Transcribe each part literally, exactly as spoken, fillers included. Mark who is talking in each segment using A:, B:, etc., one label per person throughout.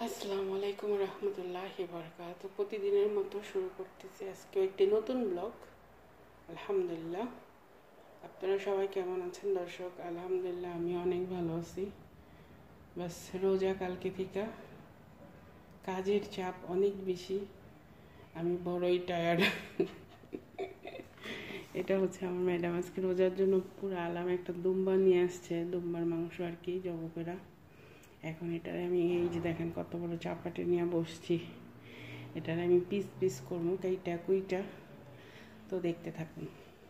A: আসসালামু আলাইকুম রহমতুল্লাহি বারাকাতুহু। প্রতিদিনের মতো শুরু করতেছি আজকে একটি নতুন ব্লগ। আলহামদুলিল্লাহ, আপনারা সবাই কেমন আছেন দর্শক? আলহামদুলিল্লাহ আমি অনেক ভালো আছি। বাস রোজা কালকে থেকে কাজের চাপ অনেক বেশি, আমি বড়ই টায়ার্ড। এটা হচ্ছে আমার ম্যাডাম আজকে রোজার জন্য পুরো আলাম একটা দুম্বা নিয়ে আসছে, দুম্বার মাংস আর কি, জবকেরা। এখন এটারে আমি এই যে দেখেন কত বড় চাপাটি নিয়ে বসছি, এটারে আমি পিস পিস করবো কাইটা কুইটা, তো দেখতে থাকুন।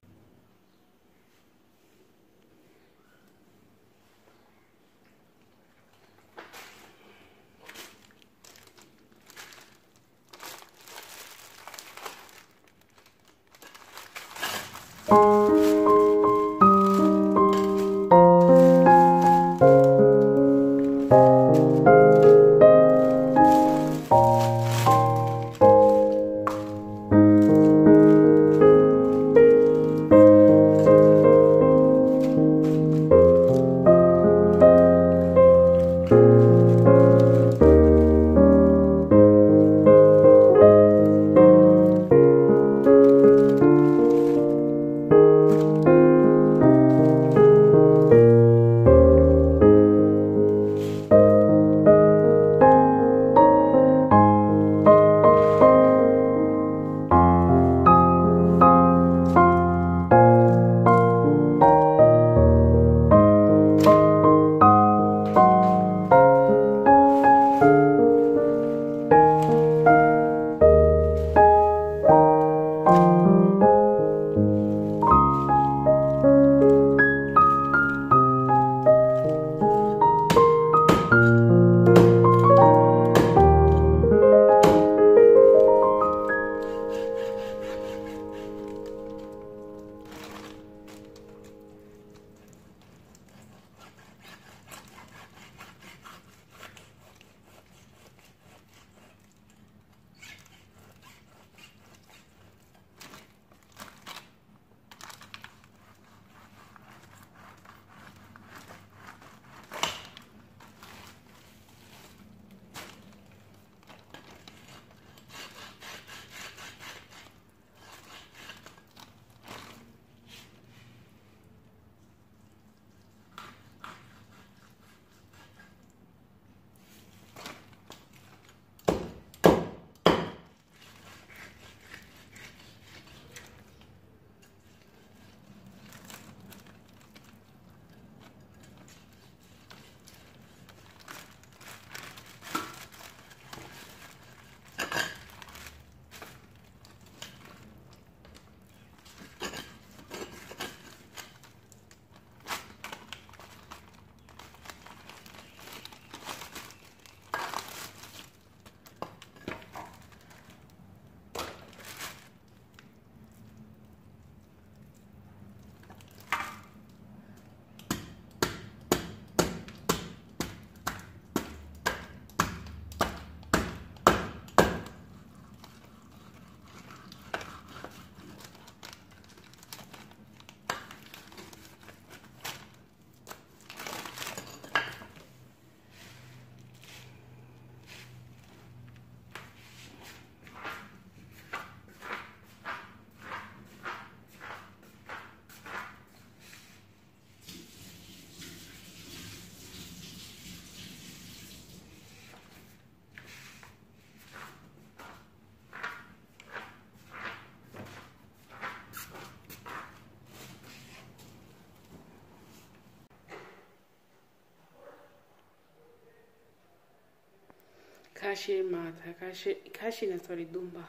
A: খাসির মাথা, খাসি খাসি না সরি দুম্বা,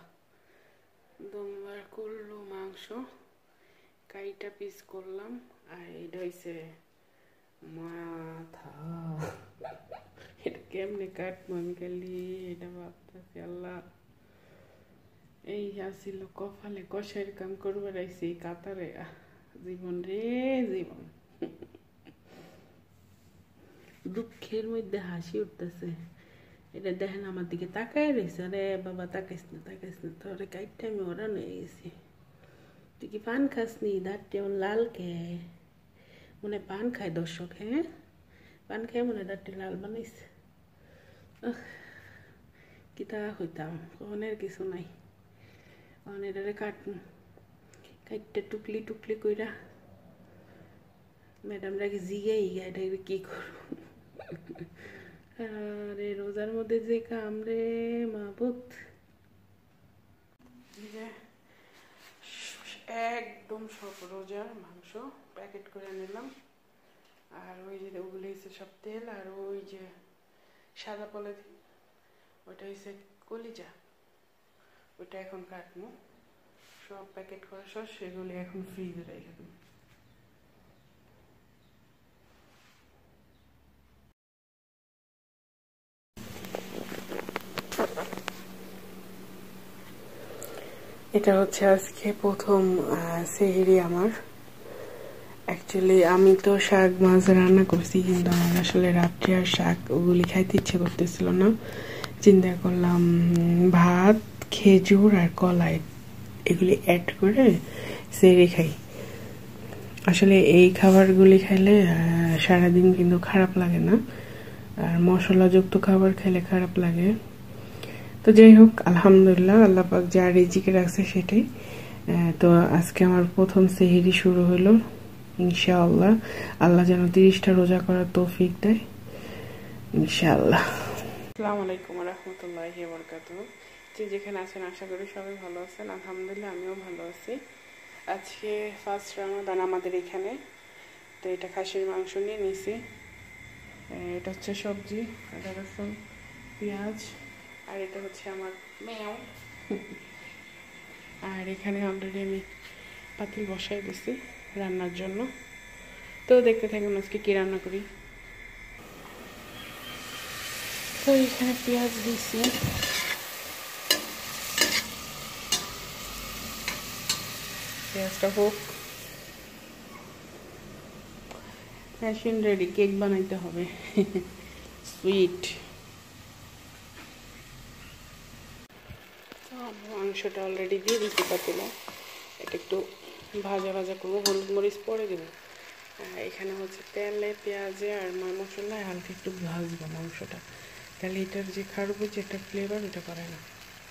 A: দুম্বার করলো মাংস কাইটা পিস করলাম। আর এটা হইছে মাথা, এটা কেমনে কাটবো আমি খালি এটা ভাবতেছি। আল্লাহ, এই আসিল কপালে কষাইয়ের কাম করবার আইসি এই কাতারে, জীবন রে জীবন। দুঃখের মধ্যে হাসি উঠতেছে। এটা দেখেন আমার দিকে তাকায় রয়েছে, আরে বাবা তাকাইস না তাকাইস না, তোরে কাইটটা আমি ওরা নিয়ে গেছি। তুই কি পান খাস নি? দাঁতটা এমন লাল কে? মনে পান খায় দর্শক, হ্যাঁ পান খেয়ে মনে দাঁতটা লাল বানাইছে। কিতা হইতাম অনের কিছু নাই অনেরে কাট কাটতে টুকলি টুকলি কইরা ম্যাডামরা কি জিগাই এটা কি করব আরে রোজার মধ্যে যে কাম রে মাবুত একদম সব রোজার মাংস প্যাকেট করে নিলাম আর ওই যে ওগুলো হচ্ছে সব তেল আর ওই যে সাদা পলিথিন ওইটা হচ্ছে কলিজা ওইটা এখন কাটবো সব প্যাকেট করা সব সেগুলি এখন ফ্রিজে রেখে দেবো এটা হচ্ছে আজকে প্রথম সেহরি আমার অ্যাকচুয়ালি আমি তো শাক মাছ রান্না করছি কিন্তু আমার আসলে রাত্রে আর শাক ওগুলি খাইতে ইচ্ছে করতেছিল না চিন্তা করলাম ভাত খেজুর আর কলাই এগুলি অ্যাড করে সেহরি খাই আসলে এই খাবারগুলি খাইলে সারাদিন কিন্তু খারাপ লাগে না আর মশলাযুক্ত খাবার খেলে খারাপ লাগে তো যাই হোক আলহামদুলিল্লাহ আল্লাহ পাক যা রিজিকে রাখছে সেটাই তো আজকে আমার প্রথম সেহরি শুরু হলো ইনশাআল্লাহ আল্লাহ যেন তিরিশটা রোজা করার তৌফিক দেয় ইনশাআল্লাহ আসসালামু আলাইকুম ওয়া রাহমাতুল্লাহি ওয়া বারাকাতুহু যে যেখানে আছেন আশা করি সবাই ভালো আছেন আলহামদুলিল্লাহ আমিও ভালো আছি আজকে ফার্স্ট রমাদান আমাদের এখানে তো এটা খাসির মাংস নিয়ে নিছি এটা হচ্ছে সবজি আদা রসুন পেঁয়াজ আর এটা হচ্ছে আমার মেয়াও আর এখানে অলরেডি আমি পাতিল বসাই দিছি রান্নার জন্য তো দেখতে থাকুন আজকে কি রান্না করি তো এখানে পেঁয়াজ দিছি পেঁয়াজটা হোক মেশিন রেডি কেক বানাইতে হবে সুইট মাংসটা অলরেডি দিয়ে দিচ্ছি পাতিলে এটা একটু ভাজা ভাজা করবো হলুদ মরিচ পরে দেবো এখানে হচ্ছে তেলে পেঁয়াজে আর মশলায় হালকা একটু ভাজবো মাংসটা তাহলে এটার যে খারবো যে একটা ফ্লেভার ওটা করে না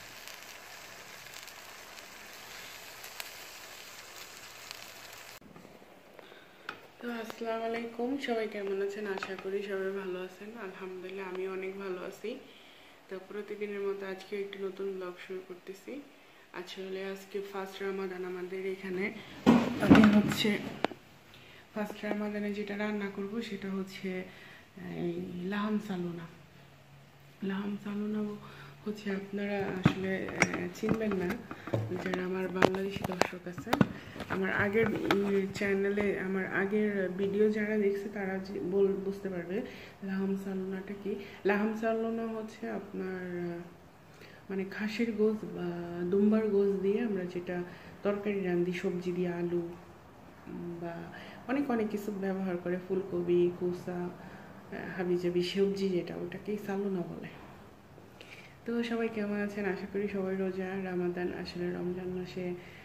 A: তো আসসালামু আলাইকুম সবাই কেমন আছেন আশা করি সবাই ভালো আছেন আলহামদুলিল্লাহ আমি অনেক ভালো আছি তো প্রতিদিনের মতো আজকে একটি নতুন ব্লগ শুরু করতেছি আসলে আজকে ফার্স্ট রমাদান আমাদের এখানে আমি হচ্ছে ফার্স্ট রমাদানে যেটা রান্না করব সেটা হচ্ছে এই লাহাম সালুনা লাহাম সালুনা হচ্ছে আপনারা আসলে চিনবেন না যারা আমার বাংলাদেশি দর্শক আছে আমার আগের চ্যানেলে আমার আগের ভিডিও যারা দেখছে তারা বল বুঝতে পারবে লাহাম সালুনাটা কি লাহাম সালুনা হচ্ছে আপনার মানে খাসির গোশ বা দুম্বার গোশ দিয়ে আমরা যেটা তরকারি রান্ধি সবজি দিয়ে আলু বা অনেক অনেক কিছু ব্যবহার করে ফুলকপি কুসা হাবিজাবি সবজি যেটা ওটাকেই সালুনা বলে তো সবাই কেমন আছেন আশা করি সবাই রোজা রমাদান আসলে রমজান মাসে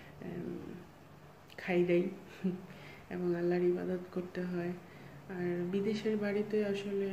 A: খাই দেয় এবং আল্লাহর ইবাদত করতে হয় আর বিদেশের বাড়িতে আসলে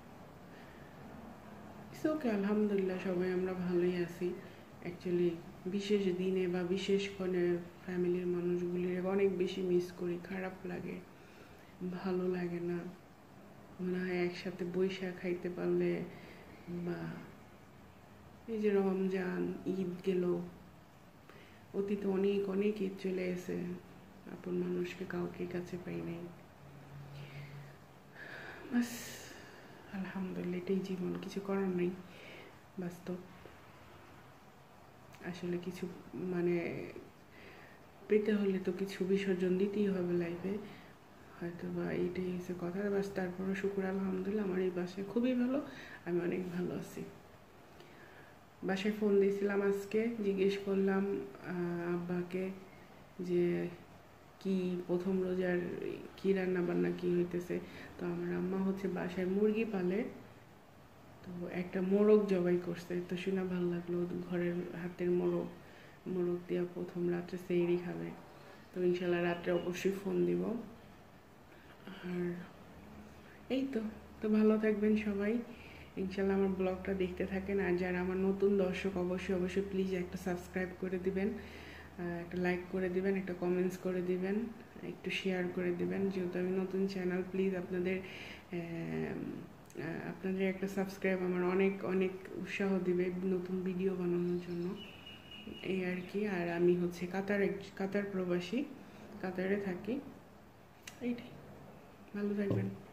A: ওকে আলহামদুলিল্লাহ সবাই আমরা ভালোই আছি অ্যাকচুয়ালি বিশেষ দিনে বা বিশেষ ক্ষণে ফ্যামিলির মানুষগুলির অনেক বেশি মিস করি খারাপ লাগে ভালো লাগে না মনে হয় একসাথে বৈশা খাইতে পারলে বা এই যে রমজান ঈদ গেল অতীতে অনেক অনেক ঈদ চলে এসে আপন মানুষকে কাউকে কাছে পাই নাই বাস আলহামদুলিল্লাহ এটাই জীবন কিছু করার নেই বাস্তব আসলে কিছু মানে পেতে হলে তো কিছু বিসর্জন দিতেই হবে লাইফে হয়তো বা এইটাই হচ্ছে কথা বাস তারপরে শুকুর আলহামদুলিল্লাহ আমার এই বাসায় খুবই ভালো আমি অনেক ভালো আছি বাসায় ফোন দিয়েছিলাম আজকে জিজ্ঞেস করলাম আব্বাকে যে কি প্রথম রোজার কি রান্না বান্না কি হইতেছে তো আমার আম্মা হচ্ছে বাসায় মুরগি পালে তো একটা মোরগ জবাই করছে তো শুনে ভালো লাগলো ঘরের হাতের মোরগ মোরগ দিয়া প্রথম রাত্রে সেহরি খাবে তো ইনশাল্লাহ রাত্রে অবশ্যই ফোন দিব আর এই তো তো ভালো থাকবেন সবাই ইনশাল্লাহ আমার ব্লগটা দেখতে থাকেন। আর যারা আমার নতুন দর্শক অবশ্যই অবশ্যই প্লিজ একটা সাবস্ক্রাইব করে দিবেন, একটা লাইক করে দিবেন, একটা কমেন্টস করে দিবেন, একটু শেয়ার করে দিবেন। যেহেতু আমি নতুন চ্যানেল, প্লিজ আপনাদের আপনাদের একটা সাবস্ক্রাইব আমার অনেক অনেক উৎসাহ দিবে নতুন ভিডিও বানানোর জন্য, এই আর কি। আর আমি হচ্ছে কাতার কাতার প্রবাসী, কাতারে থাকি। এইটাই, ভালো থাকবেন।